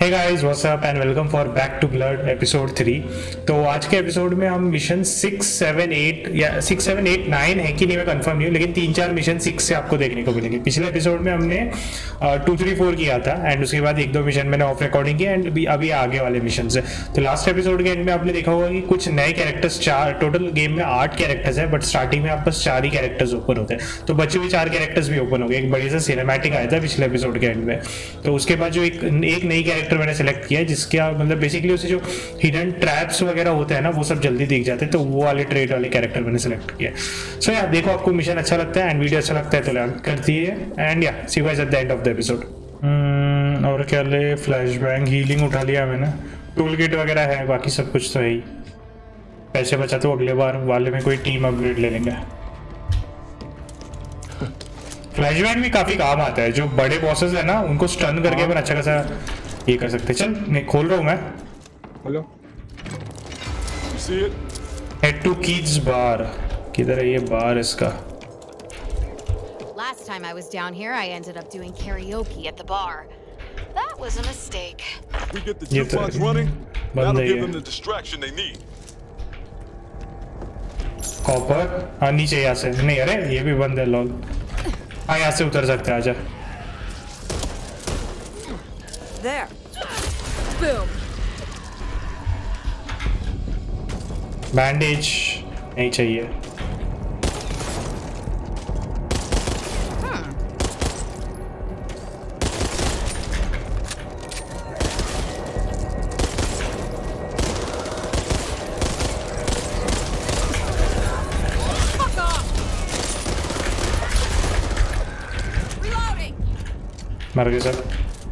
Hey guys what's up and welcome for back to blood episode 3। तो आज के episode में हम मिशन 6, 7, 8 या 6, 7, 8, 9 है कि नहीं मैं कंफर्म नहीं हूँ, लेकिन 3-4 मिशन 6 से आपको देखने को मिलेंगे। पिछले एपिसोड में हमने 2, 3, 4 किया था एंड उसके बाद 1-2 मिशन मैंने ऑफ रिकॉर्डिंग किया एंड अभी आगे वाले मिशन है। तो लास्ट एपिसोड के एंड में आपने देखा होगा कि कुछ नए कैरेक्टर्स, 4 टोटल गेम में 8 कैरेक्टर्स है, बट स्टार्टिंग में आप बस 4 ही कैरेक्टर्स ओपन होते हैं। तो बचे हुए 4 कैरेक्टर्स भी ओपन हो गए। एक बड़ी सा सिनेमैटिक आया था पिछले एपिसोड के एंड में, तो उसके बाद जो एक नई कैरेक्टर मैंने सेलेक्ट किया जिसका मतलब बेसिकली उसे जो हिडन ट्रैप्स वगैरह होते हैं ना वो सब जल्दी दिख जाते हैं, तो वो वाले ट्रेड वाले कैरेक्टर मैंने सेलेक्ट किया। सो यार देखो, आपको मिशन अच्छा लगता है एंड वीडियो अच्छा लगता है तो लाइक कर दिए एंड या see you guys at the end of the episode. और क्या ले, फ्लैशबैंग, हीलिंग उठा लिया मैंने, टूल किट वगैरह है, बाकी सब कुछ तो है ही। पैसे बचा तो अगले बार वाले में कोई टीम अपग्रेड ले लेंगे। फ्लैशबैंग भी काफी काम आता है, जो बड़े बॉसेस है ना उनको स्टन करके अपन अच्छा खासा ये कर सकते। चल मैं खोल रहा हूँ मैं। Hello, head to keys bar. किधर है ये बार इसका? Last time I was down here, I ended up doing karaoke at the bar. That was a mistake. We get the jukebox running. That'll give them the distraction they need. Copper हाँ नीचे यहाँ से नहीं, अरे ये भी बंद है लॉल। हाँ यहाँ से उतर सकते हैं, आजा। There. Boom. बैंडेज नहीं चाहिए। मर गए सब।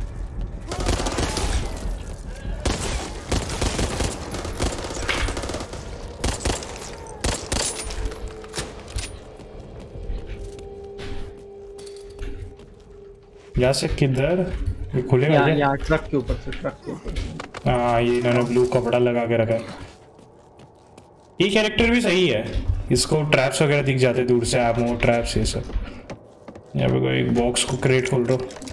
यहाँ से किधर ये खुलेगा? यहाँ ट्रक के ऊपर से, ट्रक के ऊपर। हाँ ये इन्होंने ब्लू कपड़ा लगा के रखा है। ये कैरेक्टर भी सही है, इसको ट्रैप्स वगैरह दिख जाते दूर से, एमो ट्रैप्स ये सब। यहाँ पे कोई एक बॉक्स को क्रिएट खोल दो।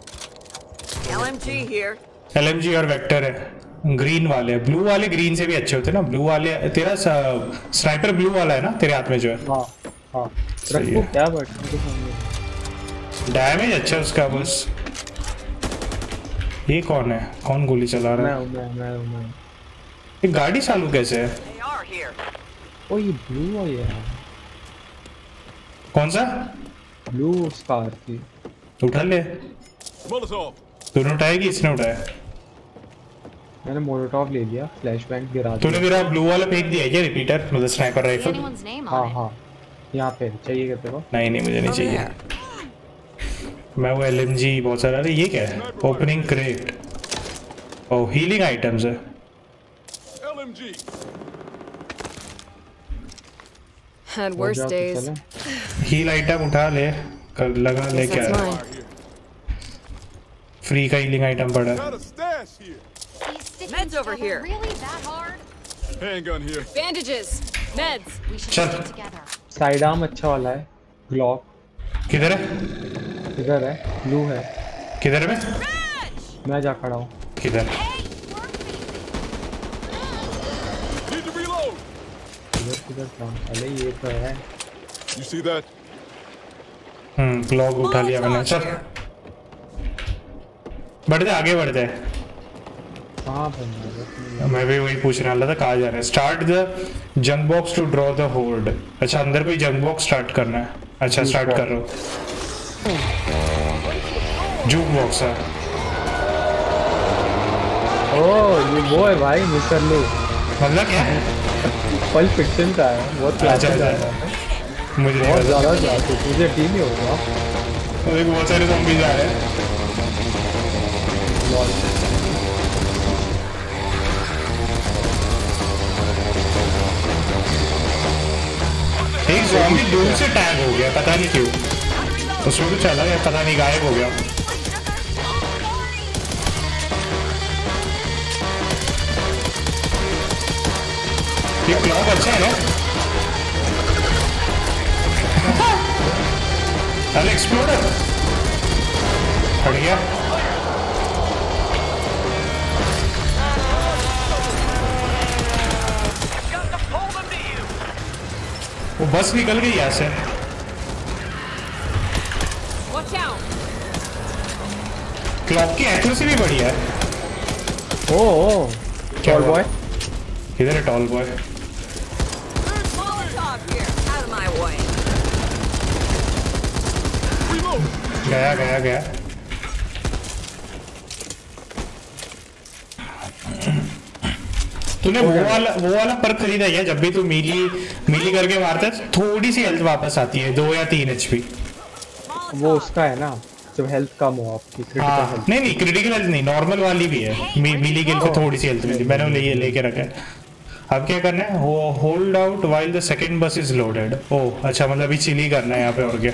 LMG और वेक्टर है, ग्रीन वाले, ब्लू वाले ग्रीन से भी अच्छे होते हैं ना। ब्लू वाले तेरा स्नाइपर ब्लू वाला है ना तेरे हाथ में जो है। हाँ हाँ, ट्रक को क्या डैमेज अच्छा उसका बस। ये कौन है, कौन गोली चला रहा है? मैं ये गाड़ी चालू कैसे है? ओ ये ब्लू है यार। कौन सा? ब्लू स्कार थी। उठा ले। तूने उठाया कि इसने उठाया? मैंने मोलोटॉव ले लिया, फ्लैशबैंग गिरा दिया। तूने मेरा ब्लू वाला फेंक दिया क्या, रिपीटर मतलब स्नाइपर राइफल? हाँ हाँ, यहाँ पे चाहिए क्या तेरे को? नहीं नहीं मुझे नहीं चाहिए, मैं वो LMG बहुत सारा। अरे ये क्या है? Opening crate. Oh healing items है। Had worse days. Heal item उठा ले, कर लगा ले। क्या है? फ्री का हीलिंग आइटम पड़ा है। Meds over here. Really that hard? Handgun here. Bandages. Meds. We should चल। stick together. साइड आर्म अच्छा वाला है, ग्लॉक। किधर है? इधर है, ब्लू है। किधर में? मैं जा खड़ा हूँ। किधर? Need to reload. किधर था? अरे ये तो है। You see that? ब्लॉक उठा लिया मैंने। चल बढ़ते आगे बढ़ते। कहाँ बंदा? मैं भी वही पूछने वाला था, कहाँ जा रहे हैं? Start the junk box to draw the hold. अच्छा अंदर कोई जंक बॉक्स स्टार्ट करना है। अच्छा स्टार्ट कर रहा हूँ। जूक बॉक्स है। ओह ये वो है भाई, मिस्टर लू। मतलब क्या? पल फिक्शन का है, बहुत अच्छा मुझे बहुत ज़्यादा जाते, तुझे टीम ही होगा। बहुत सारे ज़ॉम्बीज़ आ रहे हैं। एक ज़ॉम्बी दूर से टैग हो गया, पता नहीं क्यों। उसमें कुछ चला गया, पता नहीं, गायब हो गया। ये क्लॉक अच्छा है ना? अरे एक्सप्लोडर हट गया। वो बस निकल गई यहाँ से। Watch out! क्लॉक की एक्यूरेसी भी बढ़िया है। ओ क्या टॉल हुआ? बॉय किधर है tall boy? Molotov here! Out of my way! गया गया गया। तूने वो वाला पर्क खरीदा क्या? जब भी तू मीली करके मारता है थोड़ी सी हेल्थ वापस आती है, 2 या 3 HP। वो उसका है ना जब हेल्थ कम हो आपकी क्रिटिकल हाँ हेल्थ। नहीं क्रिटिकल हेल्थ नहीं, नॉर्मल वाली भी है। मीली किल पे थोड़ी सी हेल्थ मिलती है, मैंने लेके रखा है। अब क्या करना है? Hold out while the second bus is loaded. Oh अच्छा, मतलब अभी चिल ही करना है यहाँ पे। और क्या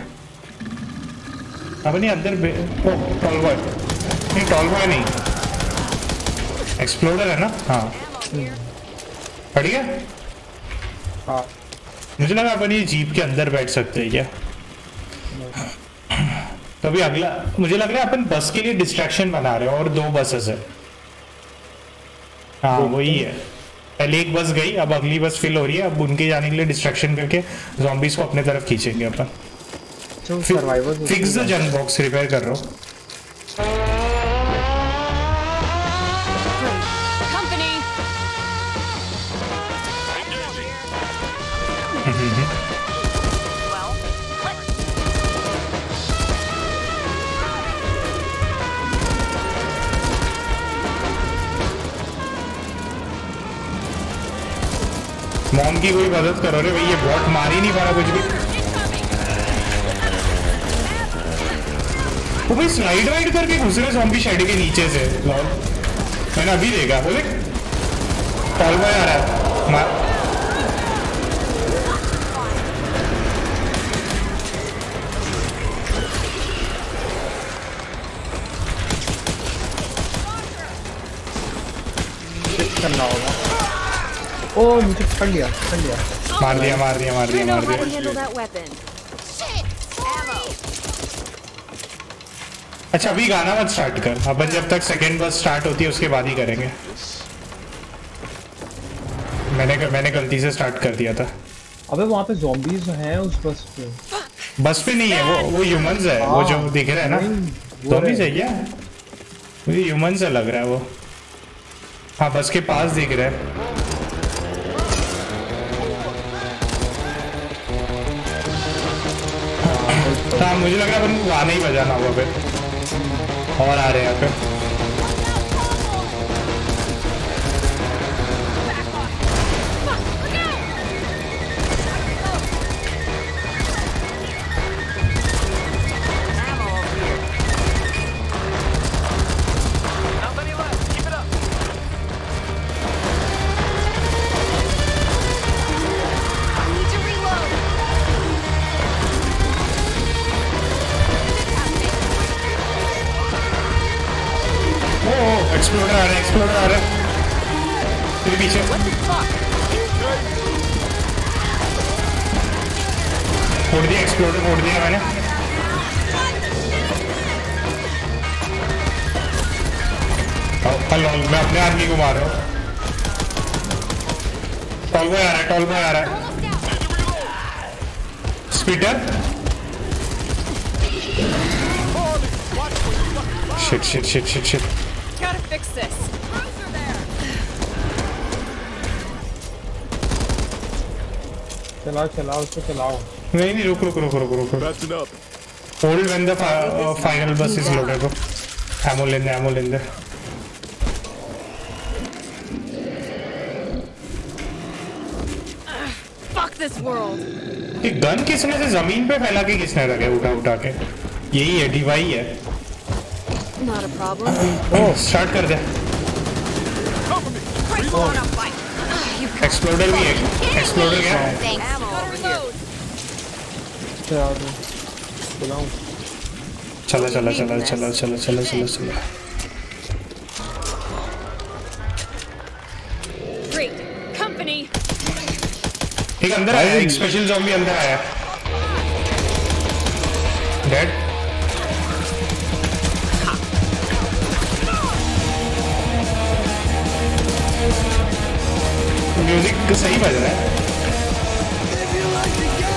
अब नहीं अंदर टॉल बॉय नहीं, टॉल बॉय नहीं, एक्सप्लोडर है ना। हाँ पड़ गया। हाँ मुझे लगा अपन ये जीप के अंदर बैठ सकते हैं क्या? तो अभी अगला मुझे लग रहा है अपन बस के लिए डिस्ट्रैक्शन बना रहे हैं और 2 बसेस है। हाँ वही है, पहले एक बस गई, अब अगली बस फिल हो रही है। अब उनके जाने के लिए डिस्ट्रैक्शन करके ज़ॉम्बीज को अपने तरफ खींचेंगे अपन। Survivors fix the junk box, repair कर रहा हूँ। Company! Well, मॉम की कोई मदद करो रे भाई, ये बॉट मार ही नहीं पा रहा कुछ भी। वो भाई स्लाइड वाइड करके घुस रहे ज़ॉम्बी शेड के नीचे से। लॉल मैंने अभी देखा। वो देख टॉल बॉय आ रहा है। करना होगा। ओ मुझे पकड़ लिया मार दिया। I know how to handle that weapon. Shit! Ammo! अच्छा अभी गाना मत स्टार्ट कर, अपन जब तक सेकंड बस स्टार्ट होती है उसके बाद ही करेंगे। मैंने गलती से स्टार्ट कर दिया था। अबे वहाँ पे zombies हैं उस बस पे। बस पे नहीं है, वो ह्यूमंस है। वो जो दिख रहा है ना, ज़ॉम्बीज है क्या? मुझे ह्यूमंस से लग रहा है वो। हाँ बस के पास दिख रहा है। हाँ मुझे लग रहा है अपन को गाना ही बजाना होगा फिर। और आ रहे हैं यहाँ पे। एक्सप्लोडर आ रहा है तेरे पीछे। फोड़ दिया, एक्सप्लोडर फोड़ दिया मैंने। मैं अपने आदमी को मार रहा हूँ। टॉल बॉय आ रहा है। Spitter shit. Gotta fix this. चलाओ उसको चलाओ। नहीं रुक। Patching up. Hold when the final bus is loaded. Bro. Ammo लेने। Fuck this world. ये गन किसने से जमीन पे फैला के किसने रखे उठा के? यही है, डिवाई है। Not a problem. Oh start कर दे। Price on a fight. Exploder भी है। एक्सप्लोडर क्या है? Thanks. Gotta reload. चलाओ। चला। Great. Company. एक अंदर आया, एक स्पेशल ज़ॉम्बी अंदर आया। डेड। म्यूजिक सही बज रहा है।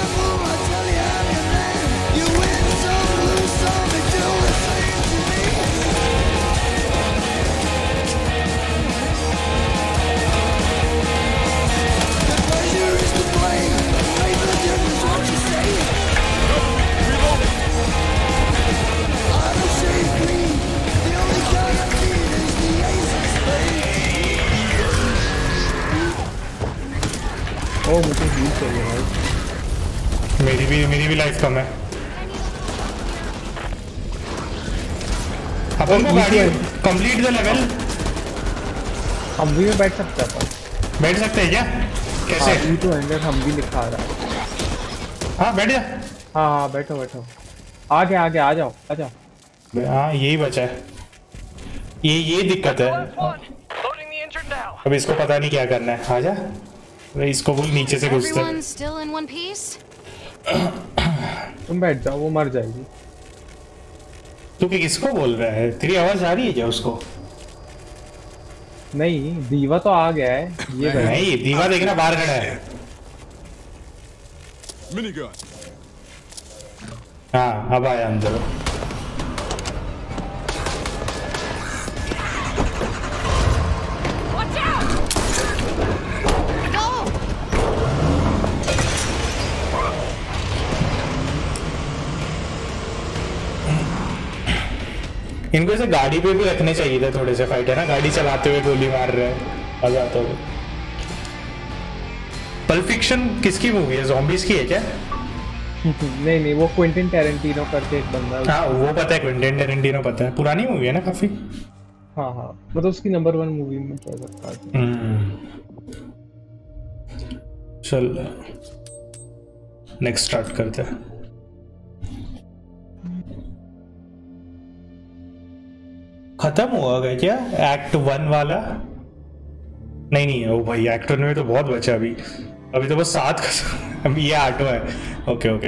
ओ मुझे हील चाहिए भाई। मेरी भी लाइफ कम है। अपन को गाड़ी कंप्लीट द लेवल। हम भी बैठ सकते हैं अपन। बैठ सकते हैं क्या? कैसे? ई टू एंडर हम भी लिखा रहा है। हाँ बैठ जा। हाँ बैठो बैठो। आगे आगे आ जाओ आ जाओ। हाँ यही बचा है। ये दिक्कत है। अब इसको पता नहीं क्या करना है। आजा। इसको बोल नीचे से घुसते। Everyone still in one piece? तुम बैठ जाओ, वो मर जाएगी। तू किसको बोल रहा है? तेरी आवाज आ रही है क्या उसको? नहीं दीवा तो आ गया है। ये नहीं दीवा देखना बाहर खड़ा है। Minigun. हाँ अब आया अंदर। Watch out! Go! इनको ऐसे गाड़ी पे भी रखने चाहिए थे थोड़े से फाइट है ना। गाड़ी चलाते हुए गोली मार रहे हैं मजा आता है। पल्प फिक्शन किसकी मूवी है? ज़ॉम्बीज की है क्या? नहीं वो क्विंटन टैरेंटिनो करके एक बंदा है। हाँ वो पता है, क्विंटन टैरेंटिनो पता है। पुरानी मूवी है ना काफी। हाँ हाँ मतलब उसकी नंबर 1 मूवी में कह सकता है। चल नेक्स्ट स्टार्ट करते हैं। खत्म हुआ गया क्या एक्ट 1 वाला? नहीं ओ भाई एक्ट 1 में तो बहुत बचा अभी तो बस 7 अभी ये 8वां है। ओके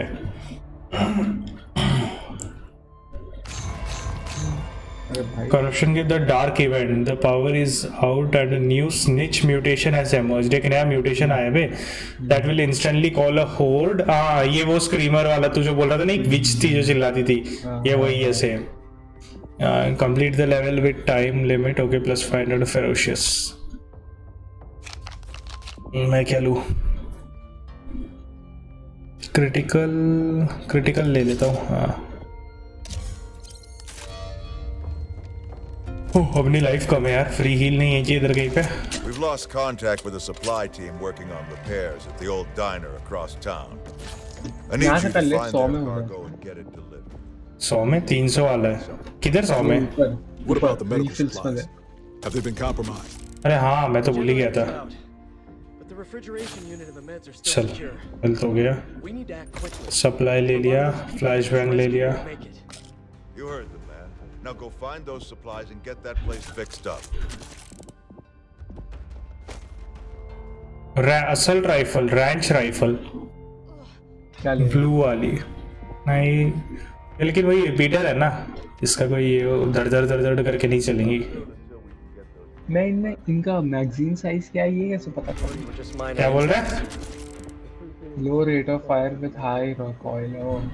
corruption के the dark event, the power is out and a new snitch mutation has emerged। एक नया म्यूटेशन आया बे that will instantly call a horde। हाँ ये वो स्क्रीमर वाला तू जो बोल रहा था ना, एक विच थी जो चिल्लाती थी, ये वही है same. complete the level with time limit। okay plus 500 ferocious। मैं क्या लूँ? क्रिटिकल ले लेता हूँ। हाँ अपनी लाइफ कम है यार। फ्री हील नहीं है जी इधर कहीं पे। We've lost contact with a supply team working on repairs at the old diner across town. I need you to find their cargo and get it delivered. 100 में 300 वाला है। किधर 100 में? What about the medical supplies? Have they been compromised? अरे हाँ मैं तो भूल ही गया था। चल हेल्थ हो गया, सप्लाई ले लिया, फ्लैश बैंग ले लिया। You heard them, man. Now go find those supplies and get that place fixed up. Assault rifle, ranch rifle blue वाली नहीं, लेकिन वही रिपीटर है ना, इसका कोई दर दर करके नहीं चलेंगी। नहीं इनका मैगजीन साइज क्या है ये कैसे पता चलेगा? क्या बोल रहा है? Low rate of fire with high recoil.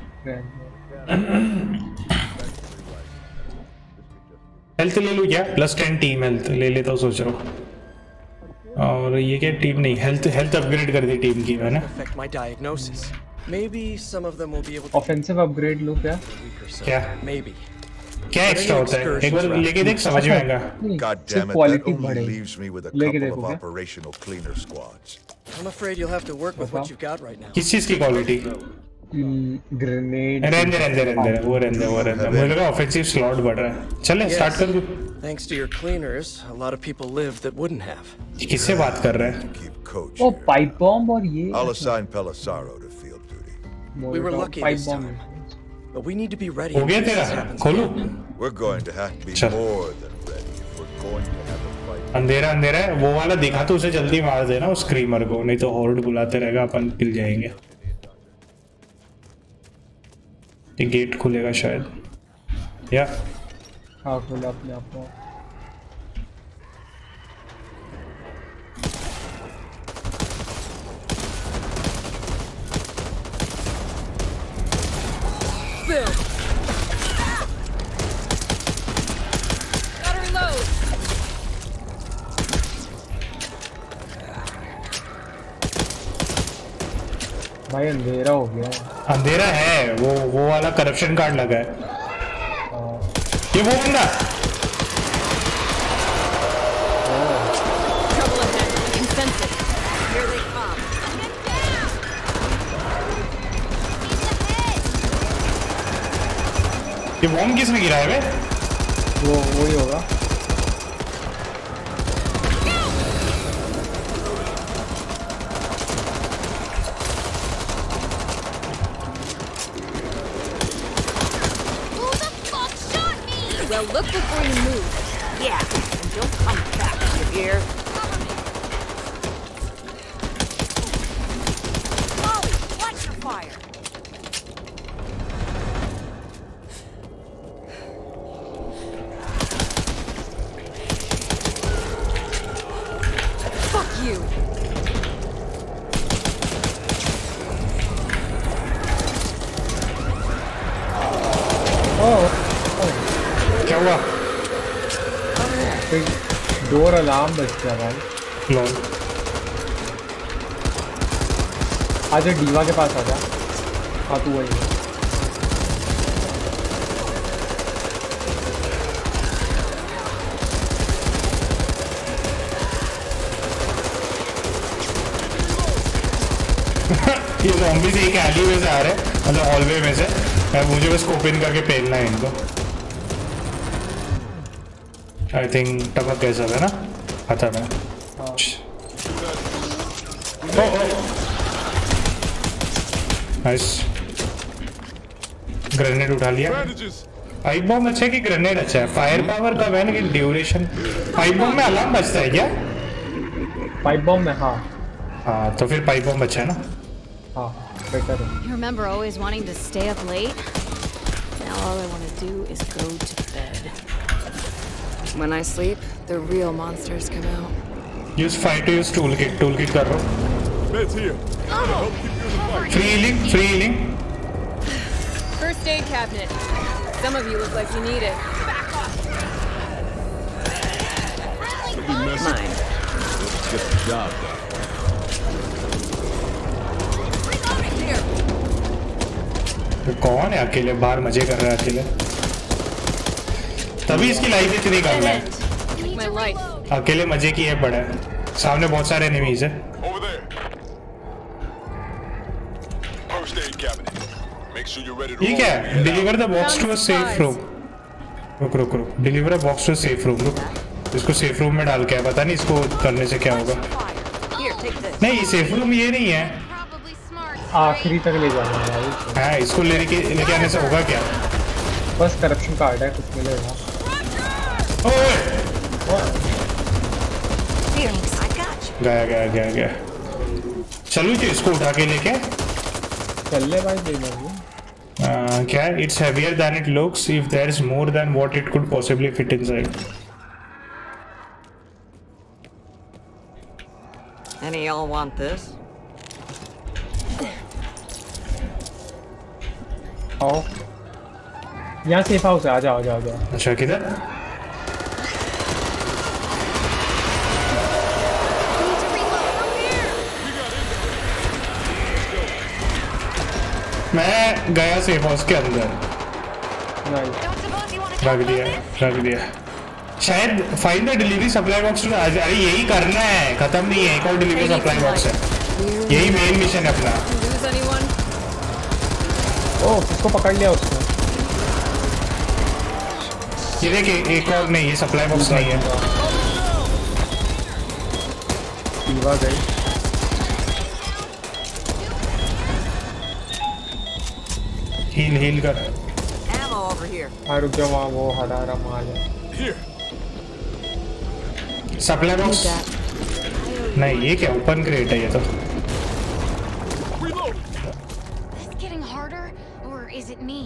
Health ले लूँ क्या? +10 टीम हेल्थ ले लेता हूँ सोच रहा हूँ। और ये क्या टीम नहीं, हेल्थ अपग्रेड कर दी टीम की मैंने। ऑफेंसिव अपग्रेड लो क्या? क्या एक्स्ट्रा होता है? एक बार लेके देख समझ में आएगा। God damn it, that only leaves me with a couple of operational cleaner squads. I'm afraid you'll have to work with what you've got right now. किस चीज की क्वालिटी? ग्रेनेड। रहने वो रहने मुझे लगा ऑफेंसिव स्लॉट बढ़ रहा है। चले स्टार्ट कर दो। Thanks to your cleaners, a lot of people live that wouldn't have. किससे बात कर रहे हैं? Keep coach. Oh pipe bomb और ये। I'll assign Pelissaro to field duty. We were lucky this time, but we need to be ready. हो गया तेरा? खोलूं? We're going to have to be more than ready if we're going to have a fight. अंधेरा है, वो वाला दिखा तो उसे जल्दी मार देना उस स्क्रीमर को, नहीं तो हॉर्ड बुलाते रहेगा, अपन पिल जाएंगे। ये गेट खुलेगा शायद, या हाँ खुला अपने आप को। भाई अंधेरा हो गया। अंधेरा है, वो वाला करप्शन कार्ड लगा है। ये वो बंदा ये बॉम्ब किसने गिराया है? वो ही होगा। Well, look before you move. Yeah, and don't come back, you hear? Molly, watch your fire. Fuck you. Oh. क्या हुआ? डोर अलार्म बज गया भाई। लॉल। आजा डीवा के पास आजा। हाँ तू वही है। ये ज़ॉम्बीज़ एक एली में से आ रहे हैं, मतलब हॉलवे में से। मुझे बस ओपन करके पेलना है इनको। आई थिंक टपक कैसा है ना? खत्म है। नाइस। ग्रेनेड उठा लिया। पाइप बॉम्ब अच्छा है कि ग्रेनेड अच्छा है? फायर पावर का है ना कि ड्यूरेशन? पाइप बॉम्ब में अलार्म बजता है क्या? पाइप बॉम्ब में हाँ। हाँ तो फिर पाइप बॉम्ब अच्छा है ना? हाँ बेटर है। You remember always wanting to stay up late? Now all I want to do is go to bed. When I sleep, the real monsters come out. Use fire to use toolkit. Toolkit कर रहा हूँ। Meds here. Free healing. Free healing. First aid cabinet. Some of you look like you need it. Back off. Mine. Let's get the job done. तो कौन है अकेले बाहर मजे कर रहा है अकेले? तभी इसकी लाइफ इतनी कम है। My life. अकेले मजे की है पड़ा है। सामने बहुत सारे एनिमीज है। Over there. First aid cabinet. Make sure you're ready to ये क्या है? Deliver the box to a safe room. रुक रुक रुक। Deliver a box to a safe room. रुक। इसको सेफ रूम में डाल के है, पता नहीं इसको करने से क्या होगा। नहीं सेफ रूम ये नहीं है। आखिरी तक ले जाना है भाई। हाँ इसको लेके आने से होगा क्या? बस करप्शन कार्ड है, कुछ मिलेगा। ओए Thanks, I got you. गया। चलूँ जो इसको उठा के लेके? चल ले भाई दे देंगे। क्या? It's heavier than it looks. If there's more than what it could possibly fit inside. Any of y'all want this? आओ यहाँ सेफ हाउस है, आ जाओ। अच्छा किधर? मैं गया सेफ हाउस के अंदर। रख दिया। शायद find the delivery supply box. अरे यही करना है, खत्म नहीं है। एक और डिलीवरी सप्लाई बॉक्स है, यही मेन मिशन है अपना। ओह किसको पकड़ लिया उसने? ये देखिए एक और नहीं, ये सप्लाई बॉक्स नहीं है। दीवा गई। हील कर। Ammo over here. हाँ रुक जाओ, वहाँ वो हरा रहा माल है। Here. सप्लाई बॉक्स नहीं, ये क्या ओपन क्रेट है ये तो। Reload. It's getting harder, or is it me?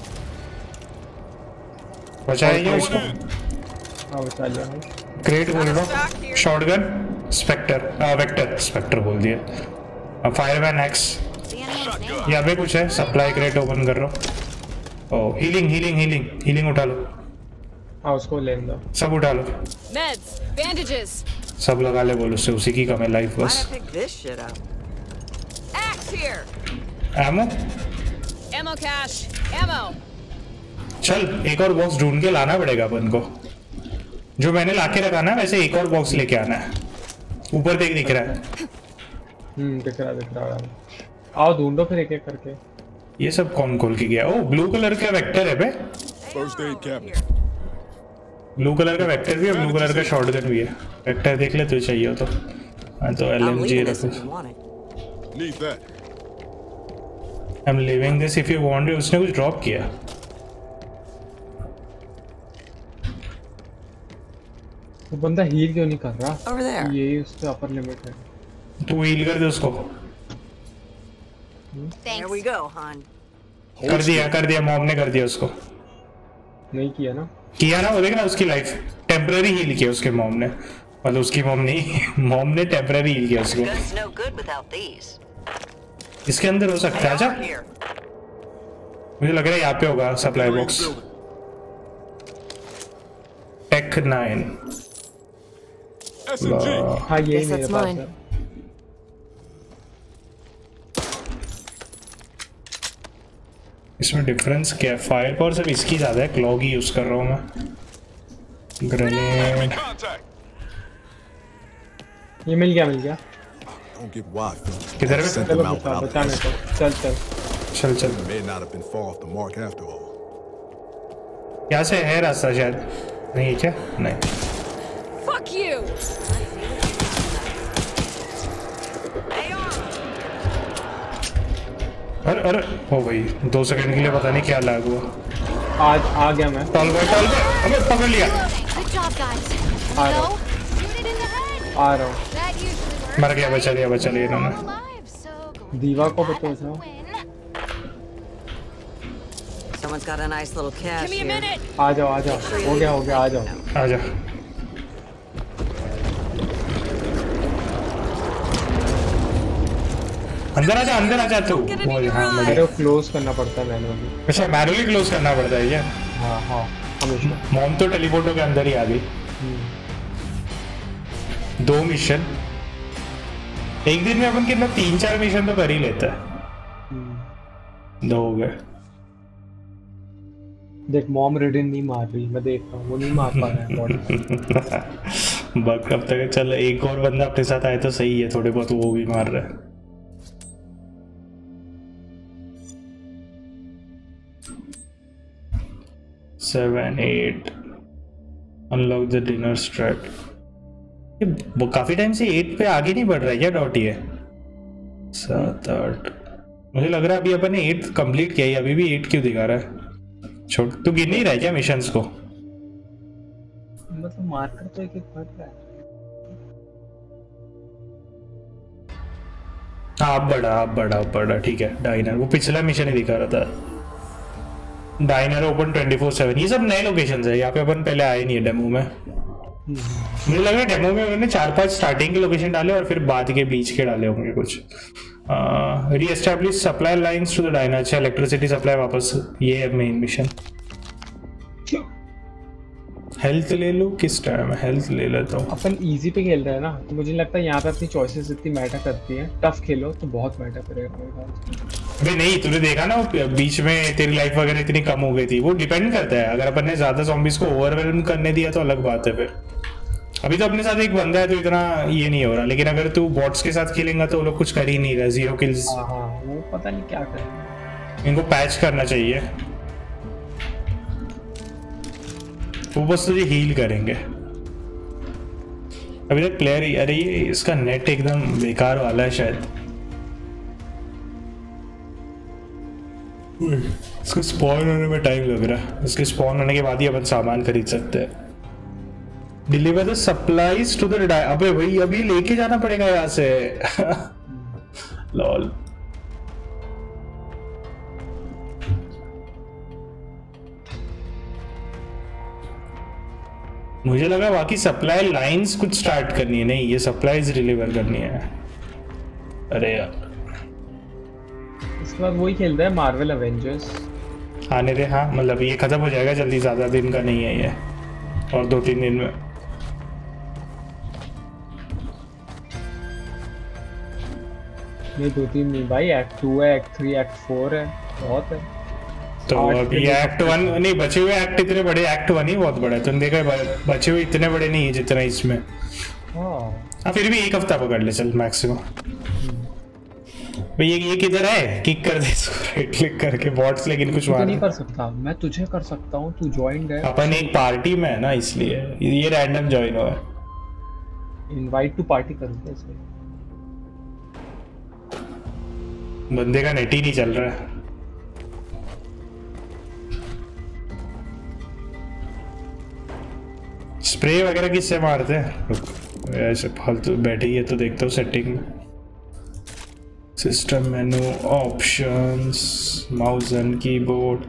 बचाएंगे उसको। हाँ बचा लिया भाई। क्रेट बोल रहा हूँ। शॉटगन वेक्टर स्पेक्टर बोल दिया। Fireman axe. The enemy's name? यहाँ पे कुछ है, सप्लाई क्रेट ओपन कर रहा हूँ। ओह हीलिंग उठा लो। हाँ उसको ले लो। सब उठा लो। Meds, bandages. सब लगा ले बोल, उससे उसी की कम है लाइफ Why'd बस। I pick this shit up? Axe here. Ammo Ammo cache. Ammo. चल एक और बॉक्स ढूंढ के लाना पड़ेगा अपन को। जो मैंने लाके रखा ना वैसे एक और बॉक्स लेके आना है। ऊपर देख दिख रहा है। दिख रहा है। आओ ढूंढो फिर एक एक करके। ये सब कौन खोल के गया? ओह ब्लू कलर का वेक्टर है बे। First aid cabinet. Blue colour का वेक्टर भी है, ब्लू कलर का शॉटगन भी है। वेक्टर देख ले तुझे चाहिए हो तो। हाँ तो LMG रखो। Need that. I'm leaving this if you want it। उसने कुछ ड्रॉप किया। वो बंदा हील क्यों नहीं कर रहा? Over there. यही उसका अपर लिमिट है। तू हील कर दे उसको। There we go, hon. कर दिया मॉम ने कर दिया उसको। नहीं किया ना? किया ना, वो देख ना उसकी लाइफ टेम्पररी हील किया उसके मॉम ने, मतलब उसकी मॉम नहीं मॉम ने टेम्पररी हील किया उसको। Gun's no good without these. इसके अंदर हो सकता है। अच्छा मुझे लग रहा है यहाँ पे होगा सप्लाई बॉक्स। टेक 9। हाँ यही मेरे पास है। इसमें डिफरेंस क्या है? फायर पावर सिर्फ इसकी ज्यादा है, क्लॉग ही यूज कर रहा हूँ मैं। ग्रेनेड ये मिल गया। Don't get wild, Phil. किधर है? चलो बचाने को। चल। May not have been far off the mark after all. यहाँ से है रास्ता शायद, नहीं क्या? नहीं। Fuck you! अरे हो भाई 2 सेकंड के लिए पता नहीं क्या लैग हुआ। आज आ गया मैं। टॉल गए, अबे पकड़ लिया। Good job, guys. आ रहा हूँ। Shoot it in the head. आ रहा हूँ। That usually works. मर गया, बचा लिया इन्होंने। Alive, so go दीवा को that बता as a था। win. Someone's got a nice little cache Give me a here. minute. आ जाओ। हो गया आ जाओ। आजा। अंदर आजा तू। मेरे को क्लोज करना पड़ता है मैनुअली। अच्छा मैनुअली क्लोज करना पड़ता है क्या? हाँ हमेशा। मॉम तो टेलीपोर्टर के अंदर ही आ गई। 2 मिशन एक दिन में अपन कितना 3-4 मिशन तो कर ही लेता है। 2 हो गए। देख मॉम रिडन नहीं मार रही, मैं देख रहा हूँ वो नहीं मार पा रहा है बॉडी। बग अब तक चल एक और बंदा अपने साथ आए तो सही है, थोड़े बहुत वो भी मार रहा है। Seven, 8 unlock the dinner strat. ये काफी टाइम से 8 पे आगे नहीं बढ़ रहा है क्या? डॉट ये 7, 8 मुझे लग रहा है अभी अपन ने 8 कंप्लीट किया है, अभी भी 8 क्यों दिखा रहा है? छोड़, तू गिन नहीं रहा है क्या मिशंस को? मतलब मार्कर तो एक बढ़ रहा है। हाँ अब बढ़ा ठीक है। डाइनर वो पिछला मिशन ही दिखा रहा था। Diner open 24/7। ये सब नए लोकेशंस है, यहाँ पे अपन पहले आए नहीं है डेमो में। मुझे लग रहा है डेमो में उन्होंने 4-5 स्टार्टिंग के लोकेशन डाले और फिर बाद के बीच के डाले होंगे कुछ। Reestablish supply lines to the diner. अच्छा इलेक्ट्रिसिटी सप्लाई वापस, ये है मेन मिशन। हेल्थ ले लो, किस टाइम हेल्थ ले लेता हूँ। अपन इजी पे खेल रहे हैं ना, तो मुझे लगता है यहाँ पे अपनी चॉइसेस इतनी मैटर करती हैं। टफ खेलो तो बहुत मैटर करेगा मेरे ख्याल से। अबे नहीं, तूने देखा ना बीच में तेरी लाइफ वगैरह इतनी कम हो गई थी, वो डिपेंड करता है। अगर अपन ने ज्यादा ज़ॉम्बीज़ को ओवरवेल्म करने दिया तो अलग बात है। फिर अभी तो अपने साथ एक बंदा है तो इतना ये नहीं हो रहा, लेकिन अगर तू बॉट्स के साथ खेलेगा तो वो लोग कुछ कर ही नहीं रहे। 0 किल्स। हाँ वो पता नहीं क्या करेंगे, इनको पैच करना चाहिए। वो बस तुझे हील करेंगे। अभी तक प्लेयर ही, अरे ये इसका नेट एकदम बेकार वाला है शायद। इसको स्पॉन होने में टाइम लग रहा है। इसके स्पॉन होने के बाद ही अपन सामान खरीद सकते हैं। Deliver the supplies to the. अबे भाई अभी लेके जाना पड़ेगा यहाँ से। लॉल। मुझे लगा बाकी सप्लाई लाइंस कुछ स्टार्ट करनी है, नहीं ये सप्लाईज डिलीवर करनी है। अरे यार इसके बाद वही खेल रहा है मार्वल एवेंजर्स। आने दे। हाँ मतलब ये खत्म हो जाएगा जल्दी, ज्यादा दिन का नहीं है ये, और 2-3 दिन में। नहीं 2-3 नहीं भाई, एक्ट 2 है, एक्ट 3, एक्ट 4 है, बहुत है। तो अभी एक्ट 1 नहीं, बचे हुए एक्ट इतने बड़े। एक्ट 1 ही बहुत बड़ा है, तुमने देखा बचे हुए इतने बड़े नहीं है जितना इसमें। हाँ फिर भी 1 हफ्ता पकड़ ले चल मैक्सिमम। ये किधर है? किक कर दे इसको राइट क्लिक करके बॉट्स, लेकिन कुछ मार नहीं कर सकता। मैं तुझे कर सकता हूँ, तू ज्वाइंड है। अपन एक पार्टी में है ना, इसलिए ये रैंडम ज्वाइन हुआ है। इनवाइट टू पार्टी करूँगा इसमें। बंदे का नेट ही नहीं चल रहा है। स्प्रे वगैरह किससे मारते हैं? ऐसे फालतू बैठे ही है तो देखता हूँ सेटिंग में। System menu, options, mouse and keyboard,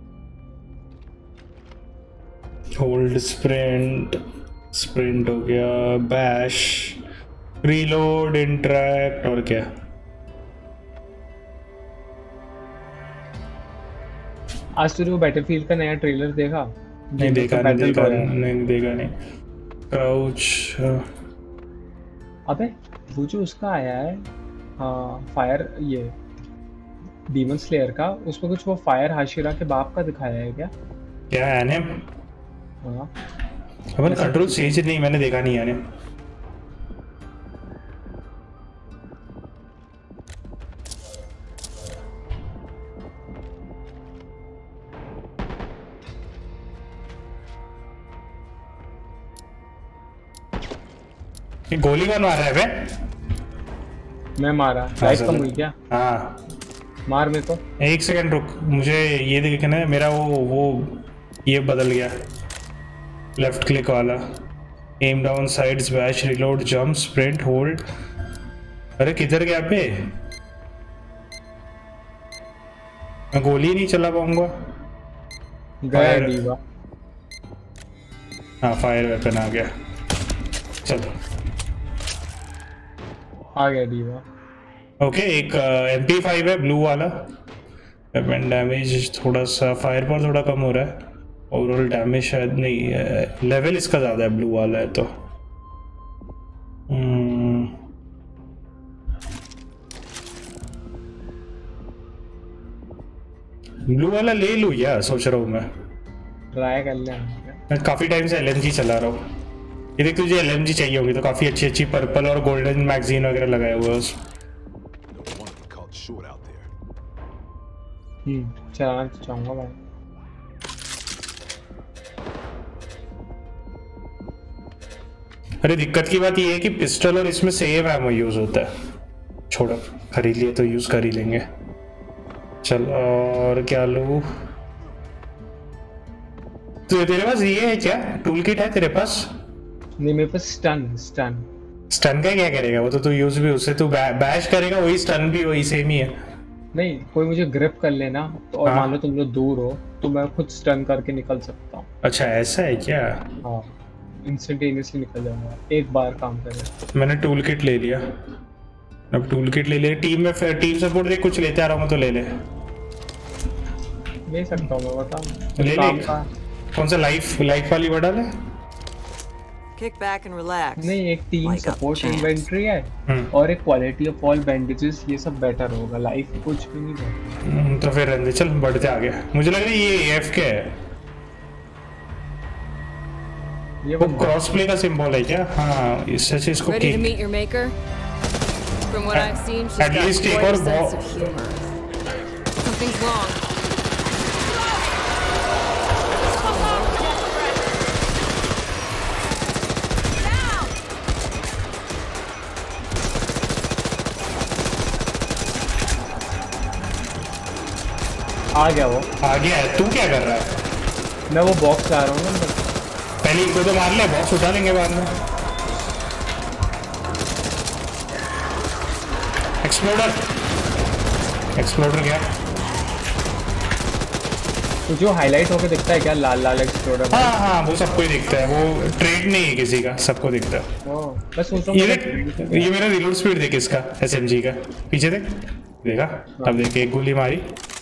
hold, sprint, sprint हो गया, बैश, रीलोड, इंटरैक्ट, और क्या? आज तूने वो बैटलफील्ड का नया ट्रेलर देखा? नहीं देखा, नहीं। क्राउच। अबे वो जो उसका आया है फायर, ये डीमन स्लेयर का, उसमें कुछ वो फायर हाशिरा के बाप का दिखाया है क्या? क्या है एनिम? हाँ अपन कंट्रोल स्टेज नहीं, मैंने देखा नहीं एनिम। गोली कौन मार रहा है बे? मैं मारा। लाइफ कम हुई क्या? हाँ मार मेरे को। एक सेकंड रुक, मुझे ये देखना है। मेरा वो ये बदल गया, लेफ्ट क्लिक वाला। Aim down, sights, bash, reload, jump, sprint, hold. अरे किधर गया पे? मैं गोली नहीं चला पाऊंगा। गया। हाँ फायर वेपन आ गया। चलो आ गया डीवा। ओके, एक MP5 है ब्लू वाला। वेपन डैमेज थोड़ा सा फायर पर थोड़ा कम हो रहा है। ओवरऑल डैमेज शायद नहीं, लेवल इसका ज़्यादा है ब्लू वाला है तो। ब्लू वाला ले लूँ या सोच रहा हूँ मैं। ट्राई कर ले। मैं काफ़ी टाइम से LMG चला रहा हूँ। ये देख, तुझे LMG चाहिए होगी तो काफ़ी अच्छी अच्छी पर्पल और गोल्डन मैगजीन वगैरह लगाए हुए हैं उसमें। चलाना चाहूँगा भाई। अरे दिक्कत की बात ये है कि पिस्टल और इसमें सेम एमो यूज होता है। छोड़ो, खरीद लिए तो यूज कर ही लेंगे। चल और क्या लूँ? तो तेरे पास ये है क्या? टूल किट है तेरे पास? नहीं मेरे पास स्टन का क्या करेगा वो? तो तू यूज भी उससे तू बैश करेगा, वही स्टन भी वही सेम ही है। नहीं, कोई मुझे ग्रिप कर लेना तो, और मान लो तुम लोग दूर हो तो मैं खुद स्टन करके निकल सकता हूँ। अच्छा ऐसा है क्या? हाँ, इंस्टेंटेनियसली निकल जाऊंगा, एक बार काम करेगा। मैंने टूल किट ले लिया। अब टूल किट ले लिया। टीम में फिर टीम सपोर्ट देख, कुछ लेते आ रहा हूँ तो ले सकता हूँ मैं, बता। ले। कौन सा लाइफ वाली बड़ा ले? Kick back and relax. नहीं, एक टीम सपोर्ट इन्वेंटरी है और एक क्वालिटी ऑफ ऑल बैंडेजेस, ये सब बेटर होगा। लाइफ कुछ भी नहीं बेटर। तो फिर रहने, चल बढ़ते आगे। मुझे लग रहा है ये AFK है। ये वो क्रॉस प्ले का सिंबल है क्या? हाँ, इससे से इसको Ready to meet your maker? From what I've seen, she's got quite a sense of humor. Something's wrong. आ गया वो। आ गया है। तू क्या कर रहा है? मैं वो बॉक्स ला रहा हूँ ना। पहले इनको तो मार ले, बॉक्स उठा लेंगे बाद में। एक्सप्लोडर क्या? तो जो हाईलाइट होकर दिखता है क्या, लाल एक्सप्लोडर? हाँ वो सबको ही दिखता है। वो ट्रेड नहीं है किसी का, सबको दिखता है। मैं सोच रहा हूँ ये मेरा रिलोड स्पीड देख इसका, SMG का। पीछे देख, देखा? अब देख, एक गोली मारी।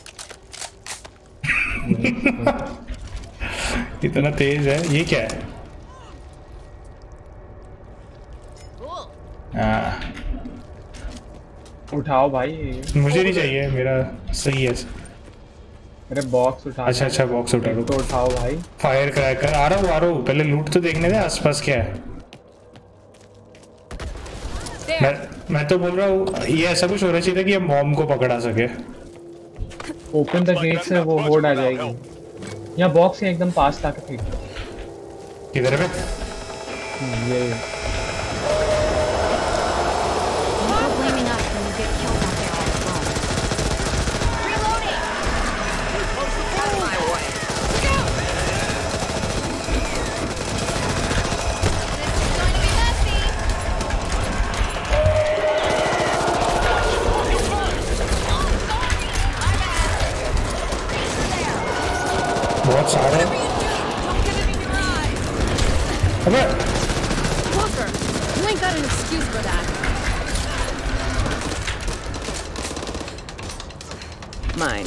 इतना तेज है। ये क्या है? उठाओ भाई। मुझे नहीं चाहिए, मेरा सही है। अरे बॉक्स उठा। अच्छा बॉक्स उठा लो तो उठाओ भाई। फायर क्रैकर आ रहा हूँ। पहले लूट तो देखने दे आसपास क्या है। मैं तो बोल रहा हूँ ये ऐसा कुछ होना चाहिए था कि ये मॉम को पकड़ा सके। ओपन द गेट से वो होर्ड आ जाएगी। यहाँ बॉक्स है एकदम पास लाके फेंक। किधर पे? ये बहुत सारे। अबे Walker, you ain't got an excuse for that. Mine.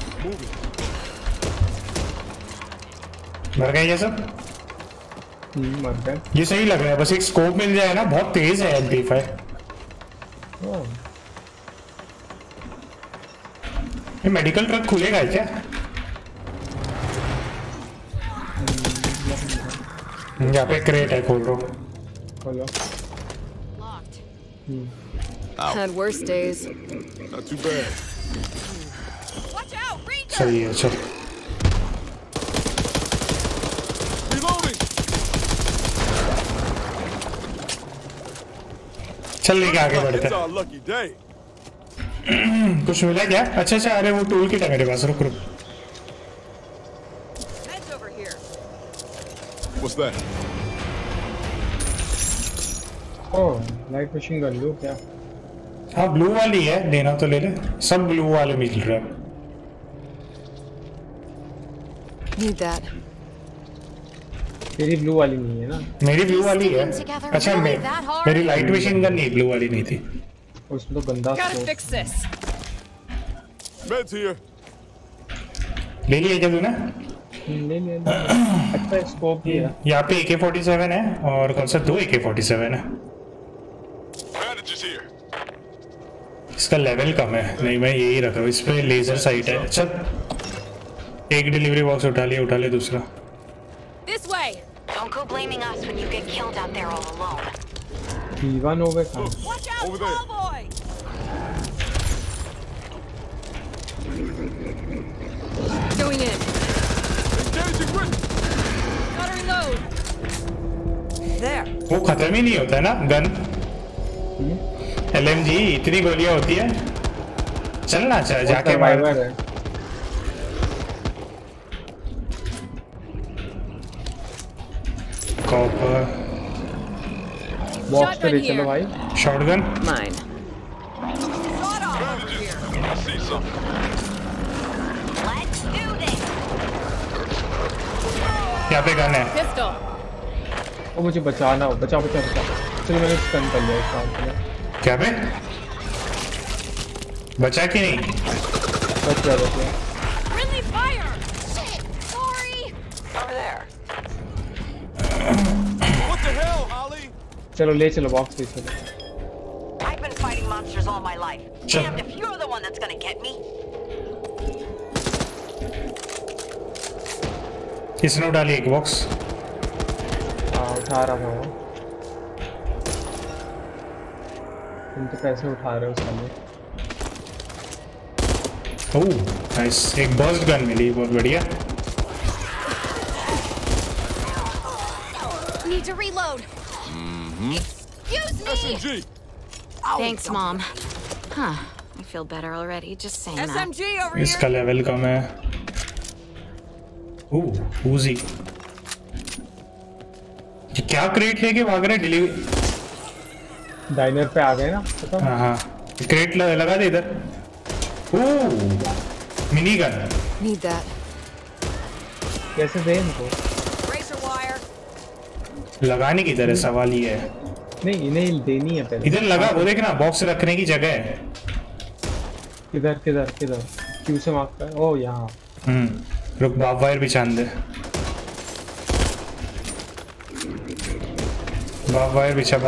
मर गए ये सब? मर गए। ये सही लग रहा है, बस एक स्कोप मिल जाए ना, बहुत तेज है MP5। ये मेडिकल ट्रक खुलेगा क्या? यहाँ पे क्रेट है, खोल लो। खोलो। Had worse days. Not too bad. Watch out, Rita! सही है, चल। Reloading. चल लेके आगे बढ़ते It's हैं। our lucky day. कुछ मिला क्या? अच्छा, अरे वो टूल किट है मेरे पास, रुक। Heads over here. What's that? Oh, light machine gun लो क्या? हाँ, ब्लू वाली है, लेना तो ले ले। सब ब्लू वाले मिल रहे हैं। Need that. तेरी ब्लू वाली नहीं है ना? मेरी ब्लू वाली है। अच्छा, मेरी लाइट मशीन गन नहीं, ब्लू वाली नहीं थी। उसमें तो गंदा Gotta fix this. Meds here. ले लिया क्या तूने? ले। अच्छा स्कोप भी है। यहाँ पे AK-47 है और कौन सा 2 AK-47 है। Bandages here. इसका लेवल कम है। नहीं, मैं यही रख रहा हूँ। इस पे लेजर साइट है। चल, एक डिलीवरी बॉक्स उठा ले दूसरा। This way. Don't go blaming us when you get killed out there all alone. P1 हो गए कहाँ? Watch out, Over there. tall boy! Going in. Engaging Rick. Gotta reload. There. वो खत्म ही नहीं होता है ना गन? LMG इतनी गोलियां होती है। चलना चाहिए, जाके मार। है। कॉपर बॉक्स पे ले चलो भाई। Shotgun. Mine. I see something. Let's do this. यहाँ पे गन है। Pistol. वो मुझे बचाना हो। बचा। चलो मैंने स्टन कर लिया इस काम के लिए। क्या पे? बचा कि नहीं? बच गया। Friendly fire. Shit. Sorry. Over there. What the hell, Holly? चलो ले चलो बॉक्स ले चलो। I've been fighting monsters all my life. Sure. Damned if you're the one that's gonna get me. किसने उठा लिया एक बॉक्स? हाँ उठा रहा था वो। तुम तो कैसे उठा रहे हो साले? ओह नाइस, एक बर्स्ट गन मिली, बहुत बढ़िया। Need to reload. Excuse me. SMG. Thanks, Mom. Huh. I feel better already just saying that. SMG over here. इसका लेवल कम है। ओह उजी, ये क्या क्रेट लेके भाग रहे? डिलीवरी डाइनर पे आ गए ना? पता? हाँ, क्रेट लगा दे इधर। Oh minigun. Need that. कैसे दे इनको? Razor wire. लगाने की तरह सवाल ये है। नहीं इन्हें देनी है पहले। इधर लगा, वो देखना बॉक्स रखने की जगह है। किधर क्यों से मार्क कर? ओह यहाँ। रुक, बाब वायर बिछान दे। बाब वायर बिछा।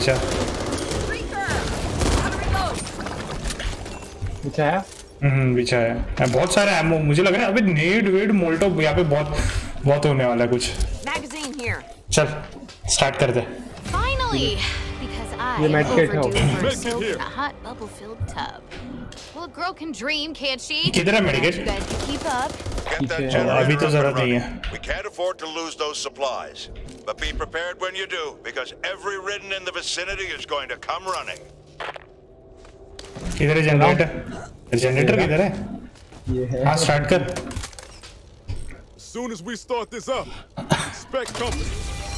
बिछाया? बिछाया। बहुत सारे एमो मुझे लग रहा है। अबे नेड वेड मोल्टो यहाँ पे बहुत होने वाला है कुछ। Magazine here. चल स्टार्ट कर दे। Finally, because alive. ये medkit है Overdue for a Medkit soak here. in a hot bubble-filled tub. Well, a girl can dream, can't she? किधर है You medkit? guys can keep up. Get that है। generator अभी तो up and जरूरत नहीं running. है। We can't afford to lose those supplies. But be prepared when you do, because every ridden in the vicinity is going to come running. किधर है generator? Generator किधर है? ये है। हाँ स्टार्ट कर। As soon as we start this up, expect company.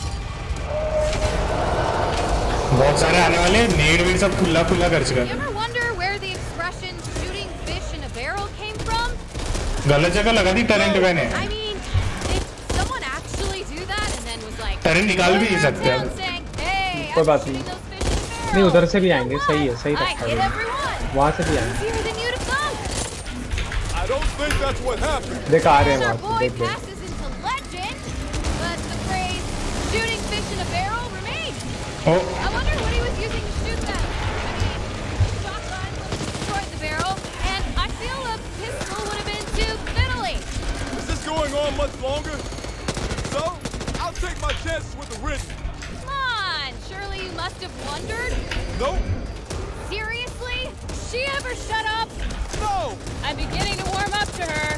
बहुत सारे आने वाले नेड वेड सब खुला खुला कर चुका। You ever wonder where the expression "shooting fish in a barrel" came from? गलत जगह लगा दी टरेंट मैंने। I mean, did someone actually do that and then was like, turret निकाल भी नहीं सकते "Town अब। saying, hey, कोई I'm बात shooting नहीं। those fish in a barrel." नहीं उधर से भी आएंगे, So सही है, what? सही I रखा hit है। everyone. वहाँ से भी आएंगे। Easier than you'd have thought. I don't think that's what happened. देख आ रहे हैं Our वहाँ boy से, देख देख। passes into legend, but the phrase "shooting fish in a barrel" remains. O I wonder what he was using to shoot them. I mean, shotgun would have destroyed the barrel, and I feel a pistol would have been too fiddly. Is this going on much longer? So, I'll take my chances with the ridden. Come on, surely you must have wondered. Nope. Seriously? She ever shut up? No! I'm beginning to warm up to her.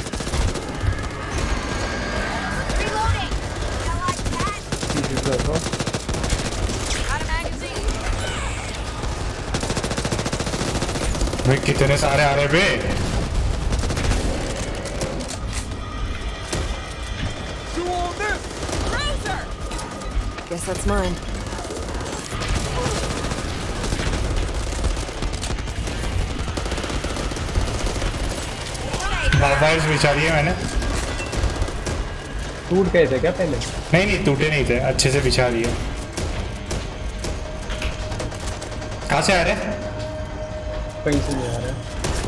Reloading. You like that? पीछे से देखो। Got a magazine. भाई कितने सारे आ रहे बे। Chew on this! Cruiser. Guess that's mine. Wires बिछा दिए मैंने। टूट गए थे क्या पहले? नहीं नहीं टूटे नहीं थे, अच्छे से बिछा दिए। कहाँ से आ रहे? कहीं से नहीं आ रहा।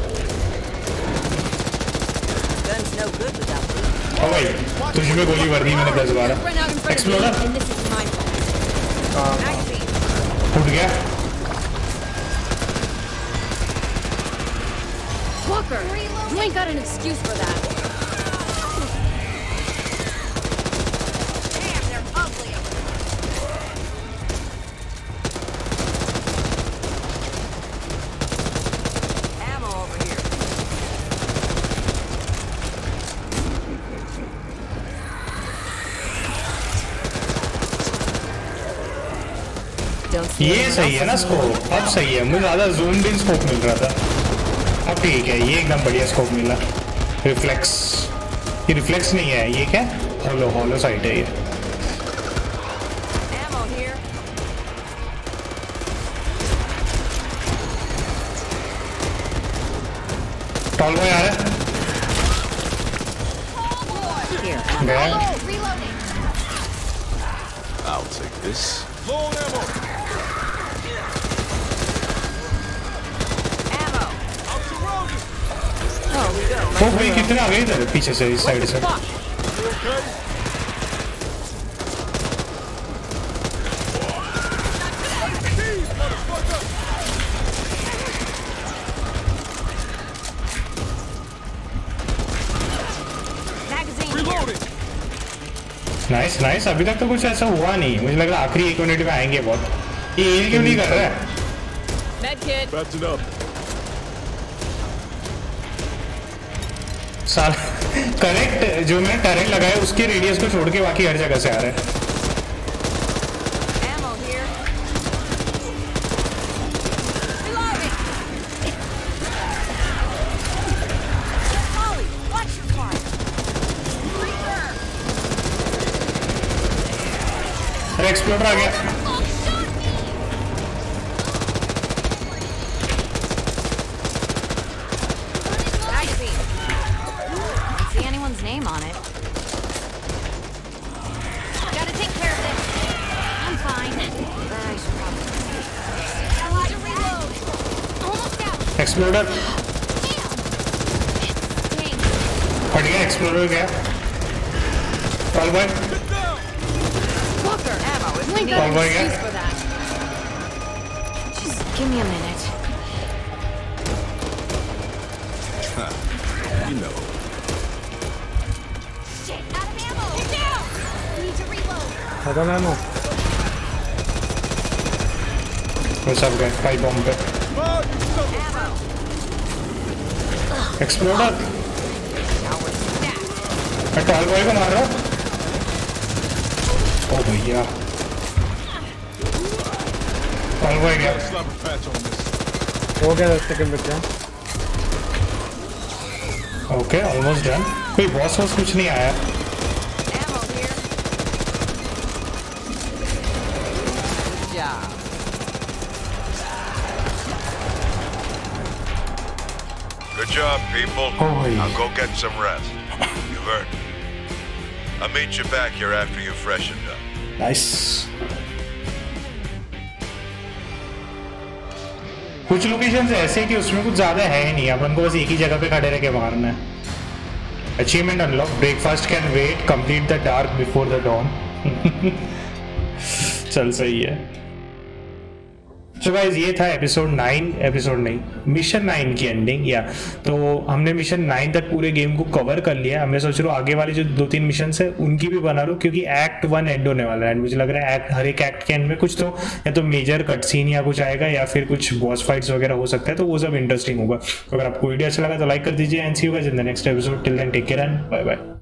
Gun's no good without me. ओ भाई तुझ में गोली भर दी मैंने 10-12। Run out in front of me, Exploder. and this is my fault. Magazine. टूट गया। Walker, you ain't got an excuse for that. Damn, they're ugly. Ammo over here. Don't see ये anyone सही है ना else in the room. Scope? अब सही है, मुझे ज़्यादा जूम इन स्कोप मिल रहा था। अब ठीक है, ये एकदम बढ़िया स्कोप मिला। रिफ्लेक्स, ये रिफ्लेक्स नहीं है, ये क्या? हॉलो हॉलो साइड है ये। Ammo here. टॉल बॉय आ रहा है। Here. गया। Oh, reloading. I'll take this. Low on ammo. Ammo. I'm surrounded. Oh, we go. ओ भाई कितने आ गए इधर पीछे से, इस साइड से। You okay? Jeez, motherfucker! Magazine. Reloading. Nice nice, अभी तक तो कुछ ऐसा हुआ नहीं। मुझे लग रहा है आखिरी 1 मिनट में आएंगे बहुत। ये एल क्यों नहीं कर रहा है? Medkit. Patching up. साल करेक्ट, जो मैंने टरेंट लगाया उसके रेडियस को छोड़ के बाकी हर जगह से आ रहा है। Ammo here. Reloading. Molly, watch your fire. अरे एक्सप्लोडर आ गया। Oh, shot me. Magazine. Don't see anyone's name on it. Gotta take care of this. I'm fine. I should probably. Need to reload. Almost out. Exploder Damn. Dang. फट गया, exploder गया। Tall boy Walker. Ammo if You we ain't need got Oh an my excuse God. for that. Just give me a minute. You know. Shit, out of ammo. Get down. Need to reload. खत्म है वो। वो सब गए pipe bomb पे। Exploder मैं tall boy को मार रहा हूँ। ओ भैया टॉल बॉय गया। हो गया 10 सेकंड बचा। Okay almost done. कोई बॉस वॉस कुछ नहीं आया। Good job, people. Now go get some rest. You've earned it. I'll meet you back here after you've freshened up. Nice. कुछ लोकेशंस ऐसे कि उसमें कुछ ज्यादा है नहीं, अपन को बस एक ही जगह पे खड़े रह के मारना है। Achievement unlock, breakfast can wait, complete the dark before the dawn. चल सही है। तो गाइस ये था मिशन 9 की एंडिंग। या तो हमने मिशन 9 तक पूरे गेम को कवर कर लिया। अब मैं सोच रहा हूँ आगे वाले जो 2-3 मिशन है उनकी भी बना लूँ, क्योंकि एक्ट 1 एंड होने वाला है। मुझे लग रहा है हर एक एक्ट के एंड में कुछ तो या तो मेजर कट सीन या कुछ आएगा या फिर कुछ बॉस फाइट्स वगैरह हो सकता है, तो वो सब इंटरेस्टिंग होगा। तो अगर आपको वीडियो अच्छा लगा तो लाइक कर दीजिए and see you guys in the next episode. Till then take care and bye bye.